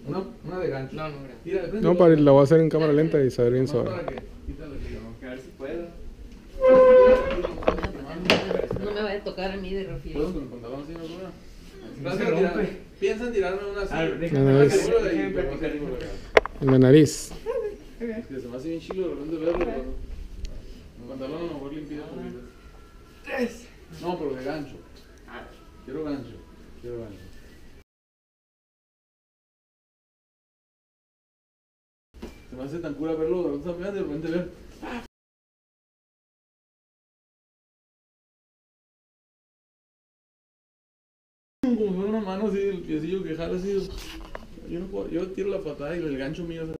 Una de gancho. No, no, gracias. Tira, No, la voy a hacer en cámara lenta y saber bien suave. para que quítale aquí, ¿no? A ver si puedo. No me vaya a tocar a mí de refil. ¿Puedo con el pantalón así, no problema? No se rompe. Piensa en tirarme una así. A ver, No, déjame no, ver. es- Déjame practicar. En la nariz. Es que se me hace bien chilo de repente verlo, pero el pantalón a lo mejor le impide un poquito. No, pero de gancho. Quiero gancho. Quiero gancho. Se me hace tan cura verlo, de repente ver. Como si fuera una mano así, el piecillo que jala así. Yo no puedo, yo tiro la patada y el gancho mío.